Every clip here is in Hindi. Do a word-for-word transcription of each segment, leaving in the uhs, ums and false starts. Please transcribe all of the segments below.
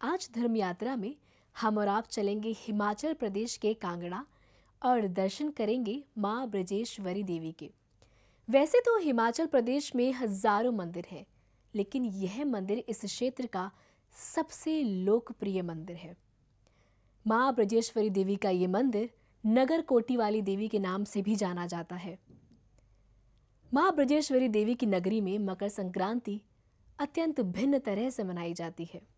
आज धर्म यात्रा में हम और आप चलेंगे हिमाचल प्रदेश के कांगड़ा और दर्शन करेंगे माँ ब्रजेश्वरी देवी के। वैसे तो हिमाचल प्रदेश में हजारों मंदिर हैं, लेकिन यह मंदिर इस क्षेत्र का सबसे लोकप्रिय मंदिर है। माँ ब्रजेश्वरी देवी का ये मंदिर नगर कोटी वाली देवी के नाम से भी जाना जाता है। माँ ब्रजेश्वरी देवी की नगरी में मकर संक्रांति अत्यंत भिन्न तरह से मनाई जाती है।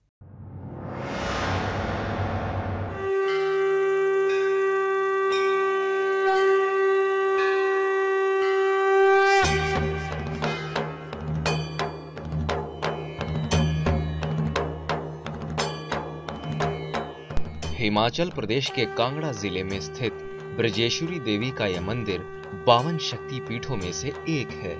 हिमाचल प्रदेश के कांगड़ा जिले में स्थित ब्रजेश्वरी देवी का यह मंदिर बावन शक्ति पीठों में से एक है।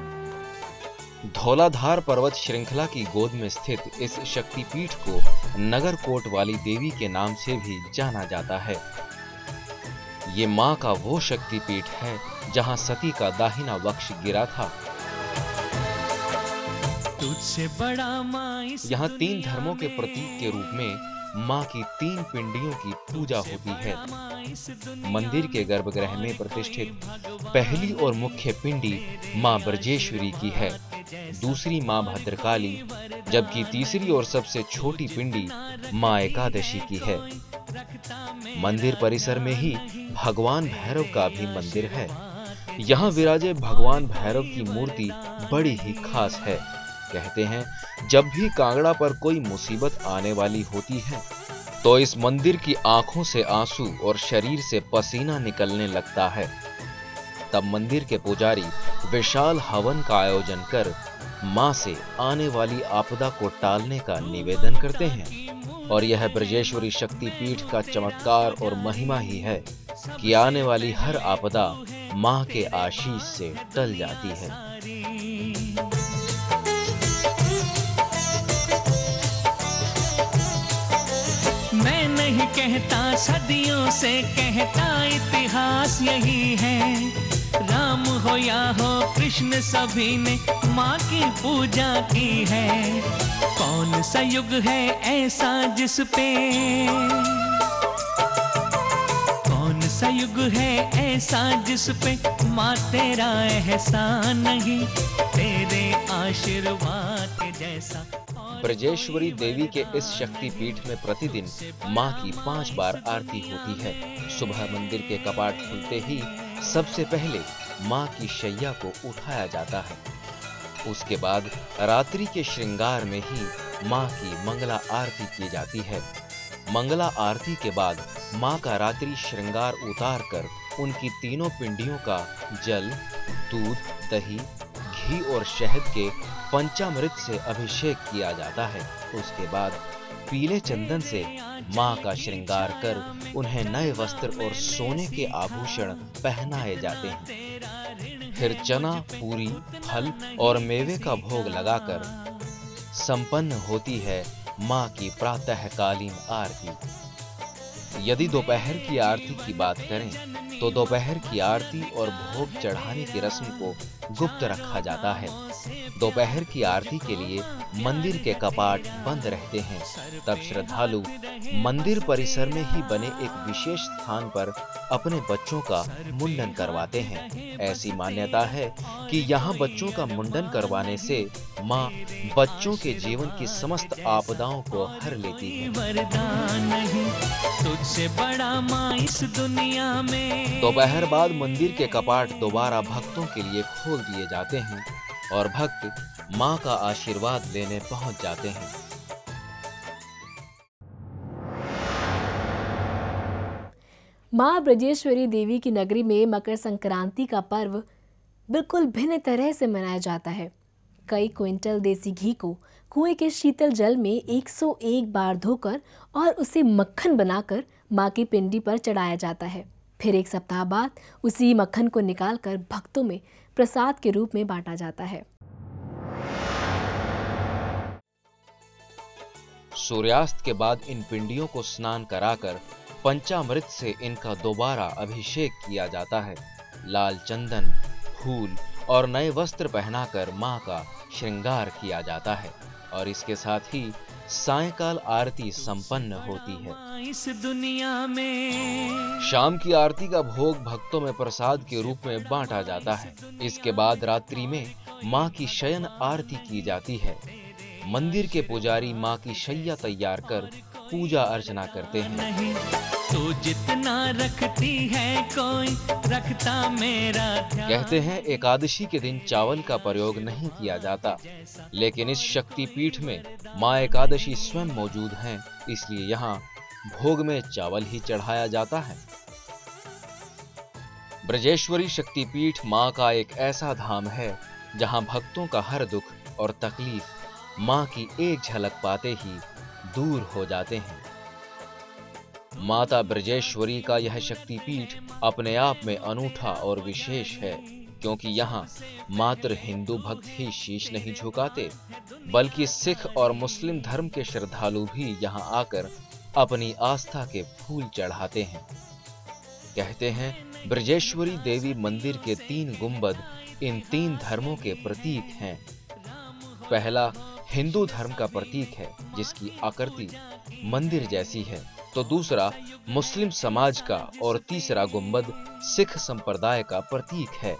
धौलाधार पर्वत श्रृंखला की गोद में स्थित इस शक्तिपीठ को नगर कोट वाली देवी के नाम से भी जाना जाता है। ये मां का वो शक्तिपीठ है जहां सती का दाहिना वक्ष गिरा था। तुझसे बड़ा मां यहाँ तीन धर्मों के प्रतीक के रूप में मां की तीन पिंडियों की पूजा होती है। मंदिर के गर्भगृह में प्रतिष्ठित पहली और मुख्य पिंडी मां ब्रजेश्वरी की है, दूसरी मां भद्रकाली, जबकि तीसरी और सबसे छोटी पिंडी मां एकादशी की है। मंदिर परिसर में ही भगवान भैरव का भी मंदिर है। यहाँ विराजे भगवान भैरव की मूर्ति बड़ी ही खास है। कहते हैं जब भी कांगड़ा पर कोई मुसीबत आने वाली होती है तो इस मंदिर की आंखों से आंसू और शरीर से पसीना निकलने लगता है। तब मंदिर के पुजारी विशाल हवन का आयोजन कर मां से आने वाली आपदा को टालने का निवेदन करते हैं। और यह ब्रजेश्वरी शक्तिपीठ का चमत्कार और महिमा ही है कि आने वाली हर आपदा मां के आशीष से टल जाती है। मैं नहीं कहता, सदियों से कहता इतिहास यही है। राम हो या हो कृष्ण सभी ने माँ की पूजा की है। कौन सा युग है ऐसा जिस पे कौन सा युग है ऐसा जिस पे माँ तेरा एहसान नहीं, तेरे आशीर्वाद के जैसा। ब्रजेश्वरी देवी के इस शक्तिपीठ में प्रतिदिन मां की पांच बार आरती होती है। सुबह मंदिर के कपाट खुलते ही सबसे पहले मां की शैया को उठाया जाता है। उसके बाद रात्रि के श्रृंगार में ही मां की मंगला आरती की जाती है। मंगला आरती के बाद मां का रात्रि श्रृंगार उतार कर उनकी तीनों पिंडियों का जल, दूध, दही, घी और शहद के पंचामृत से अभिषेक किया जाता है। उसके बाद पीले चंदन से मां का श्रृंगार कर उन्हें नए वस्त्र और सोने के आभूषण पहनाए जाते हैं। फिर चना, पूरी, फल और मेवे का भोग लगाकर संपन्न होती है मां की प्रातःकालीन आरती। यदि दोपहर की आरती की बात करें तो दोपहर की आरती और भोग चढ़ाने की रस्म को गुप्त रखा जाता है। दोपहर की आरती के लिए मंदिर के कपाट बंद रहते हैं। तब श्रद्धालु मंदिर परिसर में ही बने एक विशेष स्थान पर अपने बच्चों का मुंडन करवाते हैं। ऐसी मान्यता है कि यहाँ बच्चों का मुंडन करवाने से माँ बच्चों के जीवन की समस्त आपदाओं को हर लेती है। वरदान नहीं, तुझसे बड़ा माँ इस दुनिया में। दोपहर बाद मंदिर के कपाट दोबारा भक्तों के लिए खोल दिए जाते हैं और भक्त मां का आशीर्वाद लेने पहुंच जाते हैं। मां ब्रजेश्वरी देवी की नगरी में मकर संक्रांति का पर्व बिल्कुल भिन्न तरह से मनाया जाता है। कई क्विंटल देसी घी को कुएं के शीतल जल में एक सौ एक बार धोकर और उसे मक्खन बनाकर मां की पिंडी पर चढ़ाया जाता है। फिर एक सप्ताह बाद उसी मक्खन को निकालकर भक्तों में प्रसाद के रूप में बांटा जाता है। सूर्यास्त के बाद इन पिंडियों को स्नान कराकर पंचामृत से इनका दोबारा अभिषेक किया जाता है। लाल चंदन, फूल और नए वस्त्र पहनाकर मां का श्रृंगार किया जाता है और इसके साथ ही सायंकाल आरती संपन्न होती है। इस दुनिया में शाम की आरती का भोग भक्तों में प्रसाद के रूप में बांटा जाता है। इसके बाद रात्रि में मां की शयन आरती की जाती है। मंदिर के पुजारी मां की शैया तैयार कर पूजा अर्चना करते हैं। नहीं तो जितना रखती है कोई रखता मेरा ध्यान। कहते हैं एकादशी के दिन चावल का प्रयोग नहीं किया जाता, लेकिन इस शक्ति पीठ में मां एकादशी स्वयं मौजूद हैं, इसलिए यहाँ भोग में चावल ही चढ़ाया जाता है। ब्रजेश्वरी शक्तिपीठ मां का एक ऐसा धाम है जहां भक्तों का हर दुख और तकलीफ मां की एक झलक पाते ही दूर हो जाते हैं। माता ब्रजेश्वरी का यह शक्तिपीठ अपने आप में अनूठा और विशेष है, क्योंकि यहाँ मात्र हिंदू भक्त ही शीश नहीं झुकाते, बल्कि सिख और मुस्लिम धर्म के श्रद्धालु भी यहाँ आकर अपनी आस्था के फूल चढ़ाते हैं। कहते हैं ब्रजेश्वरी देवी मंदिर के तीन गुंबद इन तीन धर्मों के प्रतीक हैं। पहला हिंदू धर्म का प्रतीक है, जिसकी आकृति मंदिर जैसी है, तो दूसरा मुस्लिम समाज का और तीसरा गुंबद सिख संप्रदाय का प्रतीक है।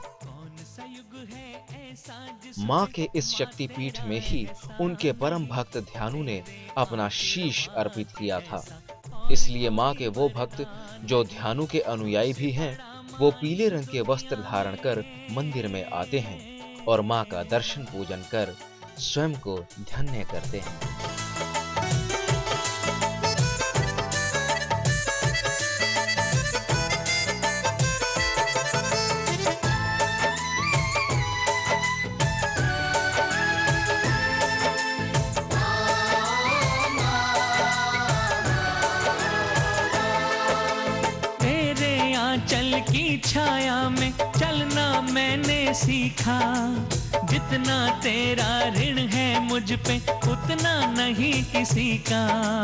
मां के इस शक्तिपीठ में ही उनके परम भक्त ध्यानु ने अपना शीश अर्पित किया था। इसलिए मां के वो भक्त जो ध्यानु के अनुयायी भी हैं, वो पीले रंग के वस्त्र धारण कर मंदिर में आते हैं और मां का दर्शन पूजन कर स्वयं को धन्य करते हैं। तेरे आंचल की छाया में चलना मैंने सीखा, जितना तेरा ऋण है मुझ पे उतना नहीं किसी का।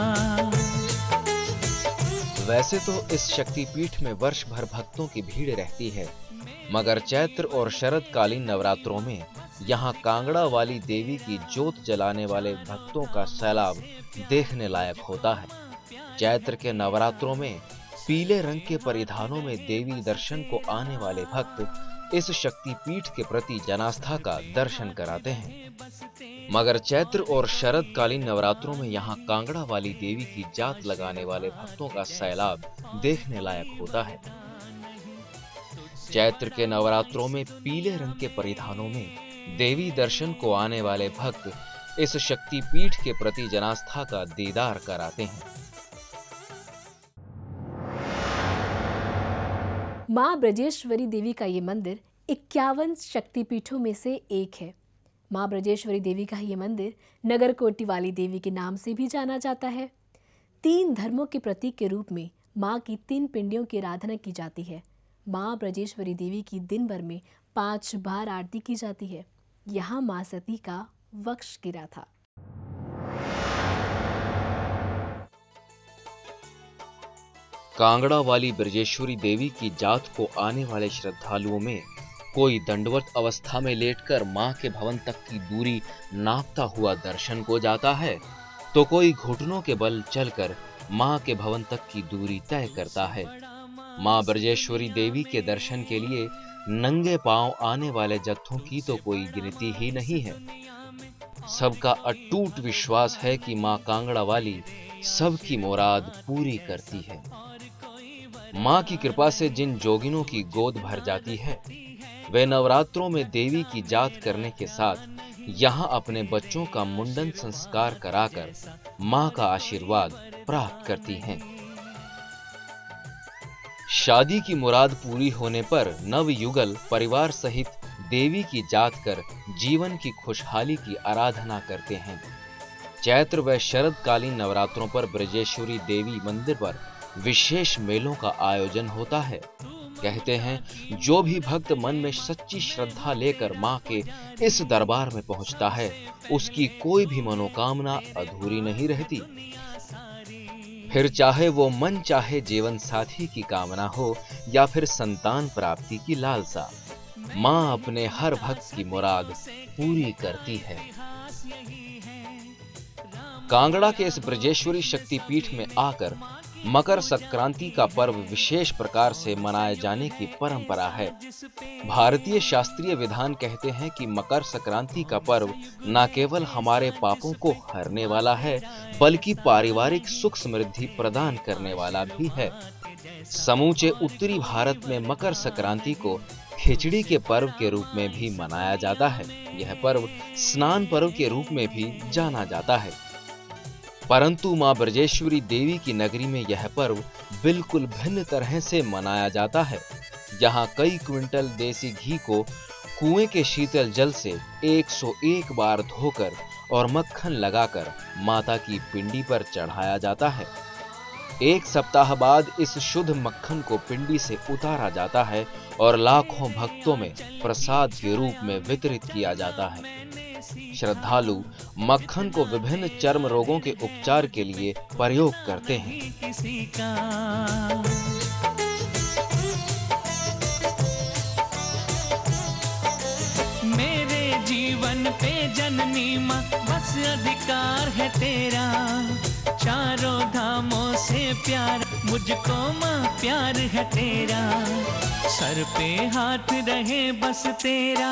वैसे तो इस शक्तिपीठ में वर्ष भर भक्तों की भीड़ रहती है, मगर चैत्र और शरद कालीन नवरात्रों में यहाँ कांगड़ा वाली देवी की जोत जलाने वाले भक्तों का सैलाब देखने लायक होता है। चैत्र के नवरात्रों में पीले रंग के परिधानों में देवी दर्शन को आने वाले भक्त इस शक्तिपीठ के प्रति जनास्था का दर्शन कराते हैं। मगर चैत्र और शरद कालीन नवरात्रों में यहाँ कांगड़ा वाली देवी की जात लगाने वाले भक्तों का सैलाब देखने लायक होता है। चैत्र के नवरात्रों में पीले रंग के परिधानों में देवी दर्शन को आने वाले भक्त इस शक्तिपीठ के प्रति जनास्था का दीदार कराते हैं। मां ब्रजेश्वरी देवी का ये मंदिर इक्यावन शक्तिपीठों में से एक है। मां ब्रजेश्वरी देवी का ये मंदिर नगरकोटी वाली देवी के नाम से भी जाना जाता है। तीन धर्मों के प्रतीक के रूप में मां की तीन पिंडियों की आराधना की जाती है। मां ब्रजेश्वरी देवी की दिन भर में पांच बार आरती की जाती है। यहाँ मां सती का वक्ष गिरा था। कांगड़ा वाली ब्रजेश्वरी देवी की जात को आने वाले श्रद्धालुओं में कोई दंडवत अवस्था में लेटकर मां के भवन तक की दूरी नापता हुआ दर्शन को जाता है, तो कोई घुटनों के बल चलकर मां के भवन तक की दूरी तय करता है। मां ब्रजेश्वरी देवी के दर्शन के लिए नंगे पांव आने वाले जत्थों की तो कोई गिनती ही नहीं है। सबका अटूट विश्वास है कि मां कांगड़ा वाली सबकी मुराद पूरी करती है। मां की कृपा से जिन जोगिनों की गोद भर जाती है, वे नवरात्रों में देवी की जात करने के साथ यहाँ अपने बच्चों का मुंडन संस्कार कराकर मां का आशीर्वाद प्राप्त करती हैं। शादी की मुराद पूरी होने पर नवयुगल परिवार सहित देवी की जात कर जीवन की खुशहाली की आराधना करते हैं। चैत्र व शरदकालीन नवरात्रों पर ब्रजेश्वरी देवी मंदिर पर विशेष मेलों का आयोजन होता है। कहते हैं जो भी भक्त मन में सच्ची श्रद्धा लेकर मां के इस दरबार में पहुंचता है, उसकी कोई भी मनोकामना अधूरी नहीं रहती। फिर चाहे वो मन चाहे जीवन साथी की कामना हो या फिर संतान प्राप्ति की लालसा, मां अपने हर भक्त की मुराद पूरी करती है। कांगड़ा के इस ब्रजेश्वरी शक्तिपीठ में आकर मकर संक्रांति का पर्व विशेष प्रकार से मनाए जाने की परंपरा है। भारतीय शास्त्रीय विधान कहते हैं कि मकर संक्रांति का पर्व न केवल हमारे पापों को हरने वाला है, बल्कि पारिवारिक सुख समृद्धि प्रदान करने वाला भी है। समूचे उत्तरी भारत में मकर संक्रांति को खिचड़ी के पर्व के रूप में भी मनाया जाता है। यह पर्व स्नान पर्व के रूप में भी जाना जाता है। परंतु मां ब्रजेश्वरी देवी की नगरी में यह पर्व बिल्कुल भिन्न तरह से मनाया जाता है। यहाँ कई क्विंटल देसी घी को कुएं के शीतल जल से एक सौ एक बार धोकर और मक्खन लगाकर माता की पिंडी पर चढ़ाया जाता है। एक सप्ताह बाद इस शुद्ध मक्खन को पिंडी से उतारा जाता है और लाखों भक्तों में प्रसाद के रूप में वितरित किया जाता है। श्रद्धालु मक्खन को विभिन्न चर्म रोगों के उपचार के लिए प्रयोग करते हैं। मेरे जीवन पे जननी माँ बस अधिकार है तेरा, चारों धामों से प्यार मुझको माँ प्यार है तेरा, सर पे हाथ रहे बस तेरा,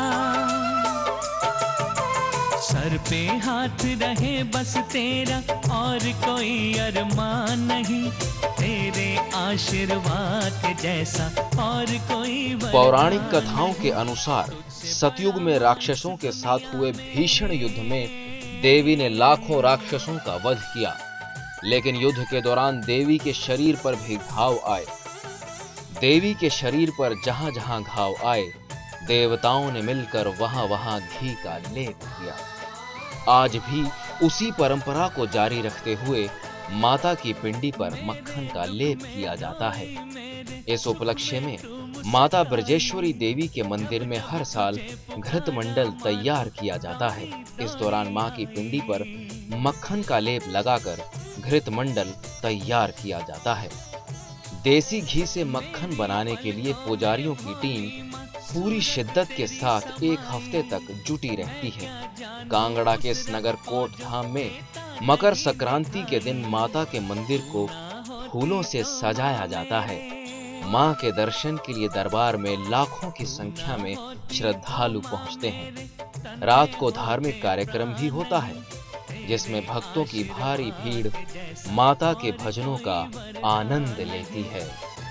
सर पे हाथ रहे बस तेरा, और कोई अरमान नहीं तेरे आशीर्वाद के जैसा और कोई। पौराणिक कथाओं के अनुसार सतयुग में राक्षसों के साथ हुए भीषण युद्ध में देवी ने लाखों राक्षसों का वध किया, लेकिन युद्ध के दौरान देवी के शरीर पर भी घाव आए। देवी के शरीर पर जहां जहां घाव आए, देवताओं ने मिलकर वहां वहां घी का लेप किया। आज भी उसी परंपरा को जारी रखते हुए माता की पिंडी पर मक्खन का लेप किया जाता है। इस उपलक्ष्य में माता ब्रजेश्वरी देवी के मंदिर में हर साल घृत मंडल तैयार किया जाता है। इस दौरान मां की पिंडी पर मक्खन का लेप लगाकर घृत मंडल तैयार किया जाता है। देसी घी से मक्खन बनाने के लिए पुजारियों की टीम पूरी शिद्दत के साथ एक हफ्ते तक जुटी रहती है। कांगड़ा के इस नगर कोट धाम में मकर संक्रांति के दिन माता के मंदिर को फूलों से सजाया जाता है। मां के दर्शन के लिए दरबार में लाखों की संख्या में श्रद्धालु पहुंचते हैं। रात को धार्मिक कार्यक्रम भी होता है, जिसमें भक्तों की भारी भीड़ माता के भजनों का आनंद लेती है।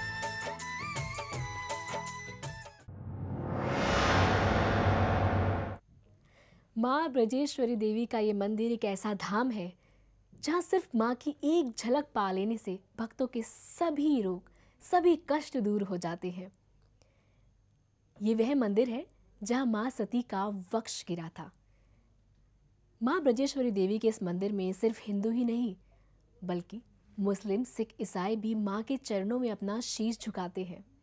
माँ ब्रजेश्वरी देवी का ये मंदिर एक ऐसा धाम है जहाँ सिर्फ माँ की एक झलक पा लेने से भक्तों के सभी रोग, सभी कष्ट दूर हो जाते हैं। ये वह मंदिर है जहाँ माँ सती का वक्ष गिरा था। माँ ब्रजेश्वरी देवी के इस मंदिर में सिर्फ हिंदू ही नहीं, बल्कि मुस्लिम, सिख, ईसाई भी माँ के चरणों में अपना शीश झुकाते हैं।